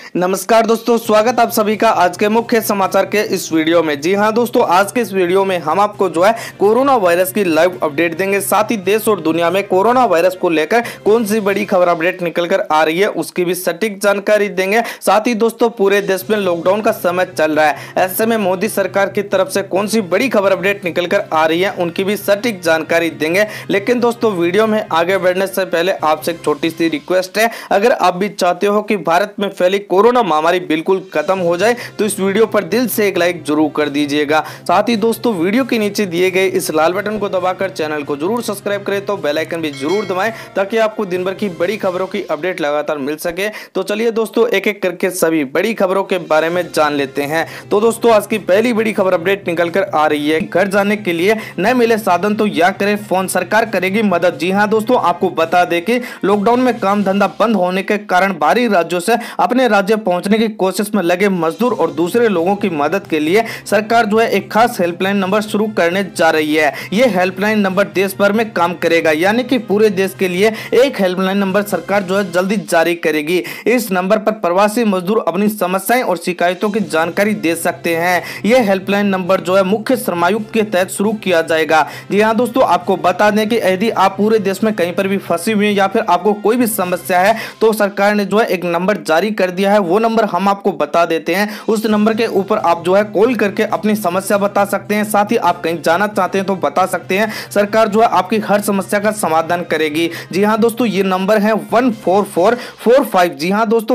नमस्कार दोस्तों, स्वागत आप सभी का आज के मुख्य समाचार के इस वीडियो में। जी हां दोस्तों, आज के इस वीडियो में हम आपको कोरोना वायरस की लाइव अपडेट देंगे। साथ ही देश और दुनिया में कोरोना वायरस को लेकर कौन सी बड़ी खबर अपडेट निकल कर आ रही है उसकी भी सटीक जानकारी देंगे। साथ ही दोस्तों, पूरे देश में लॉकडाउन का समय चल रहा है, ऐसे में मोदी सरकार की तरफ से कौन सी बड़ी खबर अपडेट निकल कर आ रही है उनकी भी सटीक जानकारी देंगे। लेकिन दोस्तों, वीडियो में आगे बढ़ने से पहले आपसे एक छोटी सी रिक्वेस्ट है, अगर आप भी चाहते हो कि भारत में फैली कोरोना महामारी बिल्कुल खत्म हो जाए तो इस वीडियो पर दिल से एक लाइक जरूर कर दीजिएगा। साथ ही दोस्तों, वीडियो के नीचे दिए गए इस लाल बटन को दबाकर चैनल को जरूर सब्सक्राइब करें, तो बेल आइकन भी जरूर दबाएं ताकि आपको दिन भर की बड़ी खबरों की अपडेट लगातार मिल सके। तो चलिए दोस्तों, एक एक करके सभी बड़ी खबरों के बारे में जान लेते हैं। तो दोस्तों, आज की पहली बड़ी खबर अपडेट निकल कर आ रही है, घर जाने के लिए न मिले साधन तो या करे फोन, सरकार करेगी मदद। जी हाँ दोस्तों, आपको बता दें कि लॉकडाउन में काम धंधा बंद होने के कारण बाहरी राज्यों से अपने राज्य पहुंचने की कोशिश में लगे मजदूर और दूसरे लोगों की मदद के लिए सरकार एक खास हेल्पलाइन नंबर शुरू करने जा रही है। यह हेल्पलाइन नंबर देश भर में काम करेगा, यानी कि पूरे देश के लिए एक हेल्पलाइन नंबर सरकार जल्दी जारी करेगी। इस नंबर पर प्रवासी मजदूर अपनी समस्याएं और शिकायतों की जानकारी दे सकते हैं। यह हेल्पलाइन नंबर मुख्य श्रमायुक्त के तहत शुरू किया जाएगा। जी हाँ दोस्तों, आपको बता दें कि यदि आप पूरे देश में कहीं पर भी फंसी हुई है या फिर आपको कोई भी समस्या है तो सरकार ने एक नंबर जारी कर दिया है। वो नंबर हम आपको बता देते हैं। उस नंबर के ऊपर आप कॉल करके अपनी समस्या बता सकते हैं। साथ ही आप कहीं जाना चाहते हैं तो बता सकते हैं। सरकार आपकी हर समस्या का समाधान करेगी। जी हाँ दोस्तों, ये नंबर है 14445। जी हाँ दोस्तों,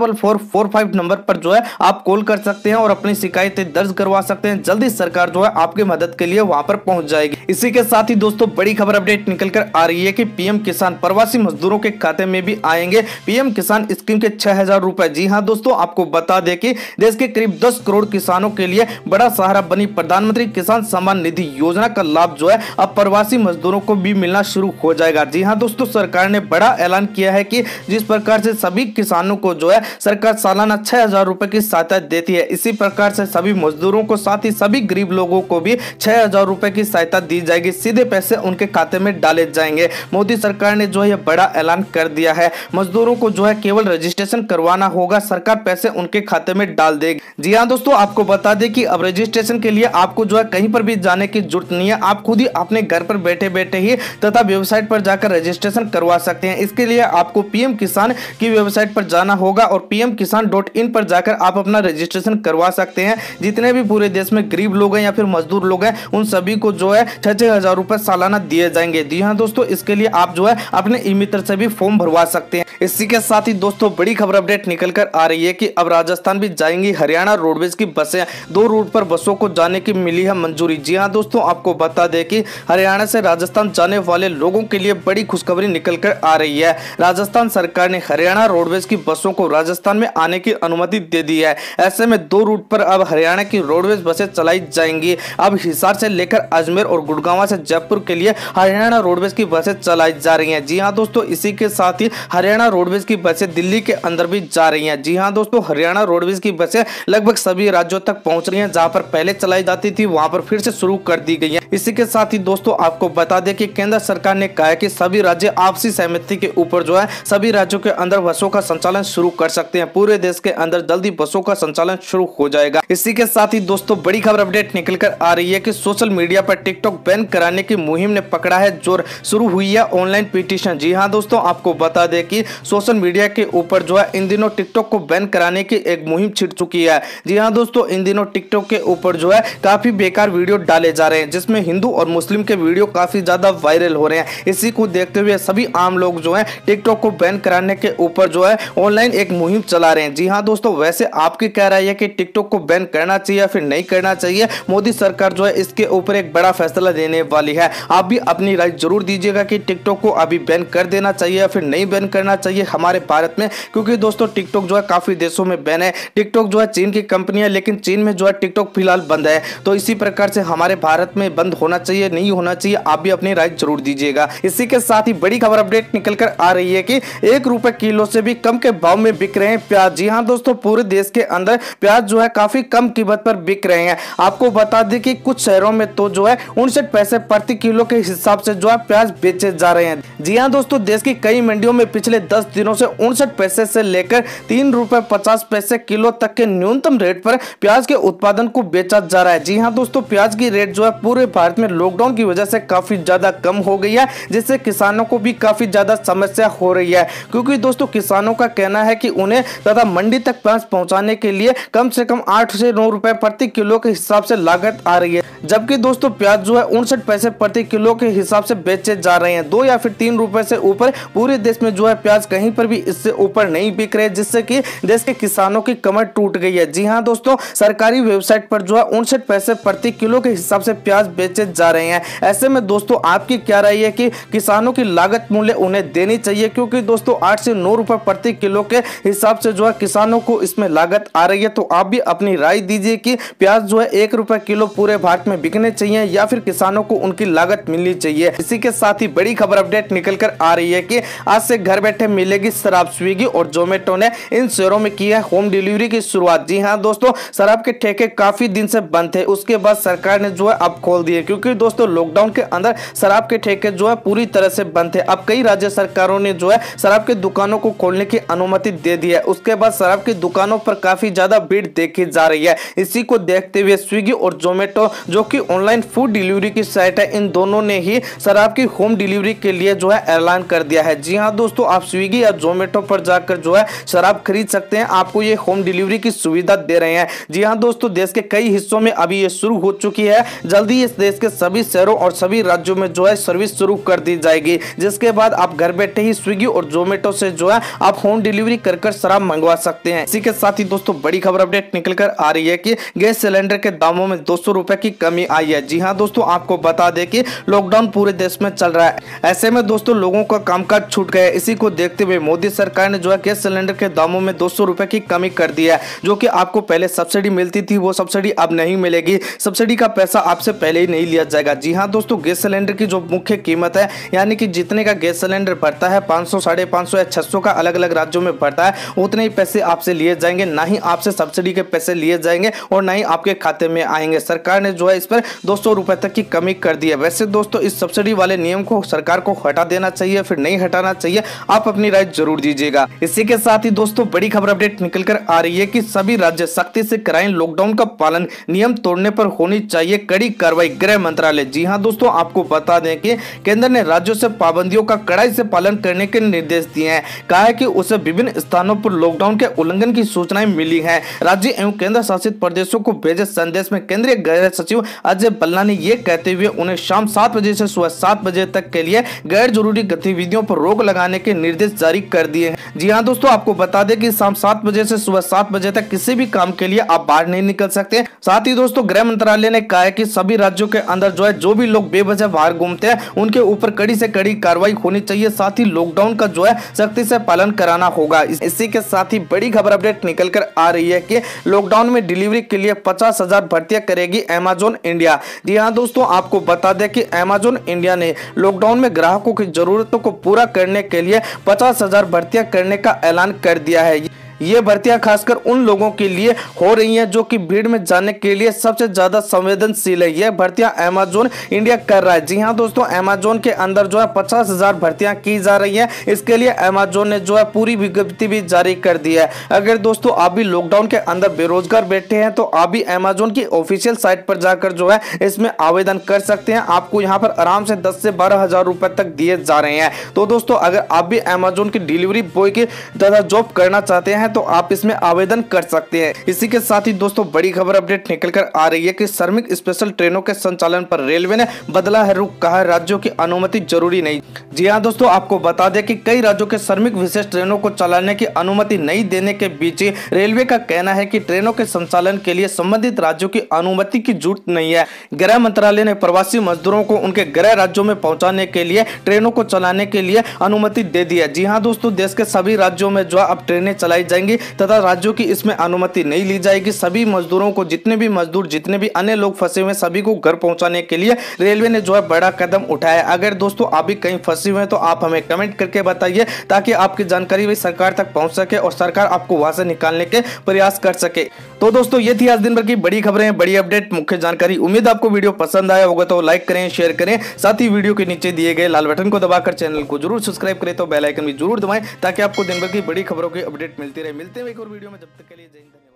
14445 नंबर पर आप कॉल कर सकते हैं और अपनी शिकायतें दर्ज करवा सकते हैं। जल्दी सरकार आपकी मदद के लिए वहां पर पहुंच जाएगी। इसी के साथ ही दोस्तों, बड़ी खबर अपडेट निकल कर आ रही है कि पीएम किसान प्रवासी मजदूरों के खाते में भी आएंगे पीएम किसान स्कीम के 6000 रुपए। जी हाँ दोस्तों, आपको बता दें कि देश के करीब 10 करोड़ किसानों के लिए बड़ा सहारा बनी प्रधानमंत्री किसान सम्मान निधि योजना का लाभ अब प्रवासी मजदूरों को भी मिलना शुरू हो जाएगा। जी हाँ दोस्तों, सरकार ने बड़ा ऐलान किया है कि जिस प्रकार से सभी किसानों को सरकार सालाना 6000 रुपए की सहायता देती है, इसी प्रकार से सभी मजदूरों को, साथ ही सभी गरीब लोगों को भी 6000 रुपए की सहायता दी जाएगी। सीधे पैसे उनके खाते में डाले जाएंगे। मोदी सरकार ने यह बड़ा ऐलान कर दिया है। मजदूरों को केवल रजिस्ट्रेशन करवाना होगा, सरकार पैसे उनके खाते में डाल देगी। जी हाँ दोस्तों, आपको बता दें कि अब रजिस्ट्रेशन के लिए आपको कहीं पर भी जाने की जरूरत नहीं है। आप खुद ही अपने घर पर बैठे बैठे ही तथा वेबसाइट पर जाकर रजिस्ट्रेशन करवा सकते हैं। इसके लिए आपको पीएम किसान की वेबसाइट पर जाना होगा और pmkisan.in पर जाकर आप अपना रजिस्ट्रेशन करवा सकते हैं। जितने भी पूरे देश में गरीब लोग हैं या फिर मजदूर लोग हैं, उन सभी को 6,000 रुपए सालाना दिए जाएंगे। जी हाँ दोस्तों, इसके लिए आप अपने ई मित्र से भी फॉर्म भरवा सकते हैं। इसी के साथ ही दोस्तों, बड़ी खबर अपडेट निकल कर आ रही है कि अब राजस्थान भी जाएंगी हरियाणा रोडवेज की बसें। 2 रूट पर बसों को जाने की मिली है मंजूरी। जी हाँ दोस्तों, आपको बता दें कि हरियाणा से राजस्थान जाने वाले लोगों के लिए बड़ी खुशखबरी निकल कर आ रही है। राजस्थान सरकार ने हरियाणा रोडवेज की बसों को राजस्थान में आने की अनुमति दे दी है। ऐसे में 2 रूट पर अब हरियाणा की रोडवेज बसें चलाई जाएंगी। अब हिसार से लेकर अजमेर और गुड़गांव से जयपुर के लिए हरियाणा रोडवेज की बसें चलाई जा रही हैं। जी हाँ दोस्तों, इसी के साथ ही हरियाणा रोडवेज की बसें दिल्ली के अंदर भी जा रही हैं। जी हाँ दोस्तों, हरियाणा रोडवेज की बसें लगभग सभी राज्यों तक पहुंच रही हैं। जहां पर पहले चलाई जाती थी वहां पर फिर से शुरू कर दी गई है। इसी के साथ ही दोस्तों, आपको बता दें कि केंद्र सरकार ने कहा है कि सभी राज्य आपसी सहमति के ऊपर सभी राज्यों के अंदर बसों का संचालन शुरू कर सकते हैं। पूरे देश के अंदर जल्दी बसों का संचालन शुरू हो जाएगा। इसी के साथ ही दोस्तों, बड़ी खबर अपडेट निकल कर आ रही है कि सोशल मीडिया पर टिकटॉक बैन कराने की मुहिम ने पकड़ा है जोर। शुरू हुई है ऑनलाइन पिटीशन। जी हाँ दोस्तों, आपको बता दें कि सोशल मीडिया के ऊपर इन दिनों टिकटॉक को बैन कराने की एक मुहिम छिड़ चुकी है। जी हाँ दोस्तों, इन दिनों टिकटॉक के ऊपर काफी बेकार वीडियो डाले जा रहे हैं, जिसमें हिंदू और मुस्लिम के वीडियो काफी ज्यादा वायरल हो रहे हैं। इसी को देखते हुए सभी आम लोग टिकटॉक को बैन कराने के ऊपर ऑनलाइन एक मुहिम चला रहे हैं। जी हाँ दोस्तों, वैसे आपकी क्या राय है कि टिकटॉक को बैन करना चाहिए या फिर नहीं करना चाहिए? मोदी सरकार इसके ऊपर एक बड़ा फैसला देने वाली है। आप भी अपनी राय जरूर दीजिएगा कि टिकटॉक को अभी बैन कर देना चाहिए या फिर नहीं बैन करना चाहिए हमारे भारत में, क्योंकि दोस्तों टिकटॉक काफी देशों में बैन है। टिकटॉक चीन की कंपनी है, लेकिन चीन में टिकटॉक फिलहाल बंद है। तो इसी प्रकार से हमारे भारत में बंद होना चाहिए, नहीं होना चाहिए, आप भी अपनी राय जरूर दीजिएगा। इसी के साथ ही बड़ी खबर अपडेट निकल कर आ रही है कि 1 रुपए किलो से भी कम के भाव में बिक रहे हैं प्याज। जी हाँ दोस्तों, पूरे देश के अंदर प्याज काफी कम कीमत पर बिक रहे हैं। आपको बता दें कि कुछ शहरों में तो 59 पैसे प्रति किलो के हिसाब से प्याज बेचे जा रहे हैं। जी हाँ दोस्तों, देश की कई मंडियों में पिछले 10 दिनों से 59 पैसे से लेकर 3 ₹3.50 किलो तक के न्यूनतम रेट पर प्याज के उत्पादन को बेचा जा रहा है। जी हाँ दोस्तों, प्याज की रेट जो है पूरे भारत में लॉकडाउन की वजह से काफी ज्यादा कम हो गई है, जिससे किसानों को भी काफी ज्यादा समस्या हो रही है, क्योंकि दोस्तों किसानों का कहना है कि उन्हें तथा मंडी तक प्याज पहुंचाने के लिए कम से कम 8 से 9 रुपए प्रति किलो के हिसाब से लागत आ रही है, जबकि दोस्तों प्याज जो है 59 पैसे प्रति किलो के हिसाब से बेचे जा रहे हैं। 2 या फिर 3 रुपए से ऊपर पूरे देश में जो है प्याज कहीं पर भी इससे ऊपर नहीं बिक रहे, जिससे कि देश के किसानों की कमर टूट गई है। जी हाँ दोस्तों, सरकारी वेबसाइट पर जो है 59 पैसे प्रति किलो के हिसाब से प्याज बेचे जा रहे हैं। ऐसे में दोस्तों आपकी क्या राय है कि किसानों की लागत मूल्य उन्हें देनी चाहिए, क्योंकि दोस्तों 8 से 9 रुपए प्रति किलो के हिसाब से जो है किसानों को इसमें लागत आ रही है। तो आप भी अपनी राय दीजिए कि प्याज जो है 1 रुपए किलो पूरे भारत में बिकने चाहिए या फिर किसानों को उनकी लागत मिलनी चाहिए। इसी के साथ ही बड़ी खबर अपडेट निकल कर आ रही है कि आज से घर बैठे मिलेगी शराब। स्विगी और जोमेटो ने इन शहरों में की है होम डिलीवरी की शुरुआत। जी हाँ दोस्तों, शराब के ठेके काफी दिन से बंद थे, उसके बाद सरकार ने जो है अब खोल दिए, क्योंकि दोस्तों लॉकडाउन के अंदर शराब के ठेके जो है पूरी तरह से बंद थे। अब कई राज्य सरकारों ने जो है शराब की दुकानों को खोलने की अनुमति दे दी है। उसके बाद शराब की दुकानों पर काफी ज्यादा भीड़ देखी जा रही है। इसी को देखते हुए स्विगी और जोमेटो, जो कि ऑनलाइन फूड डिलीवरी की साइट है, इन दोनों ने ही शराब की होम डिलीवरी के लिए जो है ऐलान कर दिया है। जी हाँ दोस्तों, आप स्विगी या जोमेटो पर जाकर जो है शराब खरीद सकते हैं, आपको ये होम डिलीवरी की सुविधा दे रहे हैं। जी हाँ दोस्तों, देश के कई हिस्सों में अभी ये शुरू हो चुकी है। जल्दी इस देश के सभी शहरों और सभी राज्यों में जो है सर्विस शुरू कर दी जाएगी, जिसके बाद आप घर बैठे ही स्विगी और जोमेटो से जो है आप होम डिलीवरी कर शराब मंगवा सकते हैं। इसी के साथ ही दोस्तों बड़ी खबर अपडेट निकल कर आ रही है कि गैस सिलेंडर के दामों में 200 रुपए की कमी आई है। जी हाँ दोस्तों, आपको बता दें कि लॉकडाउन पूरे देश में चल रहा है। ऐसे में दोस्तों लोगों का कामकाज छूट गया है। इसी को देखते हुए मोदी सरकार ने जो है गैस सिलेंडर के दामों में 200 रुपए की कमी कर दी है। जो कि आपको पहले सब्सिडी मिलती थी, वो सब्सिडी अब नहीं मिलेगी। सब्सिडी का पैसा आपसे पहले ही नहीं लिया जाएगा। जी हाँ दोस्तों, गैस सिलेंडर की जो मुख्य कीमत है, यानी कि जितने का गैस सिलेंडर भरता है 500, 550 या 600 का अलग अलग राज्यों में भरता है, उतने ही पैसे आपसे लिए जाएंगे। ना ही आपसे सब्सिडी के पैसे लिए जाएंगे और ना ही आपके खाते में आएंगे। सरकार ने जो है इस पर 200 रुपए तक की कमी कर दी है। वैसे दोस्तों इस सब्सिडी वाले नियम को सरकार को हटा देना चाहिए, फिर नहीं हटाना चाहिए, आप अपनी राय जरूर दीजिएगा। इसी के साथ ही दोस्तों बड़ी खबर अपडेट निकल कर आ रही है कि सभी राज्य सख्ती से कराएं लॉकडाउन का पालन, नियम तोड़ने पर होनी चाहिए कड़ी कार्रवाई, गृह मंत्रालय। जी हां दोस्तों, आपको बता दें कि केंद्र ने राज्यों से पाबंदियों का कड़ाई से पालन करने के निर्देश दिए हैं। कहा है कि उसे विभिन्न स्थानों पर लॉकडाउन के उल्लंघन की सूचनाएं मिली हैं। राज्य एवं केंद्र शासित प्रदेशों को भेजे संदेश में केंद्रीय गृह सचिव अजय भल्ला ने यह कहते हुए उन्हें शाम 7 बजे से सुबह 7 बजे तक के लिए गैर जरूरी गतिविधियों पर रोक लगाने के निर्देश जारी कर दिए हैं। जी हाँ दोस्तों, आपको बता दें कि शाम 7 बजे से सुबह 7 बजे तक किसी भी काम के लिए आप बाहर नहीं निकल सकते। साथ ही दोस्तों गृह मंत्रालय ने कहा है कि सभी राज्यों के अंदर जो है जो भी लोग बेवजह बाहर घूमते हैं उनके ऊपर कड़ी से कड़ी कार्रवाई होनी चाहिए। साथ ही लॉकडाउन का जो है सख्ती से पालन कराना होगा। इसी के साथ ही बड़ी खबर अपडेट निकल कर आ रही है कि लॉकडाउन में डिलीवरी के लिए 50,000 भर्तियां करेगी अमेजॉन इंडिया। जी हाँ दोस्तों, आपको बता दें कि अमेजॉन इंडिया ने लॉकडाउन में ग्राहकों की जरूरतों को पूरा करने के लिए 50,000 भर्तियां करने का ऐलान कर दिया है। ये भर्तियां खासकर उन लोगों के लिए हो रही हैं जो कि भीड़ में जाने के लिए सबसे ज्यादा संवेदनशील है। ये भर्तियां अमेजॉन इंडिया कर रहा है। जी हां दोस्तों, अमेजॉन के अंदर जो है 50,000 भर्तियां की जा रही हैं। इसके लिए अमेजॉन ने जो है पूरी विज्ञप्ति भी जारी कर दी है। अगर दोस्तों आप भी लॉकडाउन के अंदर बेरोजगार बैठे हैं तो आप भी अमेजॉन की ऑफिशियल साइट पर जाकर जो है इसमें आवेदन कर सकते हैं। आपको यहाँ पर आराम से 10 से 12,000 रुपए तक दिए जा रहे हैं। तो दोस्तों अगर आप भी अमेजॉन की डिलीवरी बॉय की तरह जॉब करना चाहते हैं तो आप इसमें आवेदन कर सकते हैं। इसी के साथ ही दोस्तों बड़ी खबर अपडेट निकल कर आ रही है कि श्रमिक स्पेशल ट्रेनों के संचालन पर रेलवे ने बदला है रुख, कहा है राज्यों की अनुमति जरूरी नहीं। जी हां दोस्तों, आपको बता दें कि कई राज्यों के श्रमिक विशेष ट्रेनों को चलाने की अनुमति नहीं देने के बीच रेलवे का कहना है कि ट्रेनों के संचालन के लिए संबंधित राज्यों की अनुमति की जरूरत नहीं है। गृह मंत्रालय ने प्रवासी मजदूरों को उनके गृह राज्यों में पहुंचाने के लिए ट्रेनों को चलाने के लिए अनुमति दे दी है। जी हाँ दोस्तों, देश के सभी राज्यों में जो अब ट्रेनें चलाई जाएंगी तथा राज्यों की इसमें अनुमति नहीं ली जाएगी। सभी मजदूरों को, जितने भी मजदूर, जितने भी अन्य लोग फंसे हुए, सभी को घर पहुंचाने के लिए रेलवे ने जो है बड़ा कदम उठाया। अगर दोस्तों आप भी कहीं फंसे हुए हैं तो आप हमें कमेंट करके बताइए ताकि आपकी जानकारी भी सरकार तक पहुंच सके और सरकार आपको वहां से निकालने के प्रयास कर सके। तो दोस्तों ये थी आज दिन भर की बड़ी खबरें, बड़ी अपडेट, मुख्य जानकारी। उम्मीद आपको वीडियो पसंद आया होगा तो लाइक करें, शेयर करें। साथ ही वीडियो के नीचे दिए गए लाल बटन को दबाकर चैनल को जरूर सब्सक्राइब करें, तो बेल आइकन भी जरूर दबाएं ताकि आपको दिन भर की बड़ी खबरों की अपडेट मिलती रहे। रहे। मिलते हैं एक और वीडियो में, जब तक के लिए जय हिंद, धन्यवाद।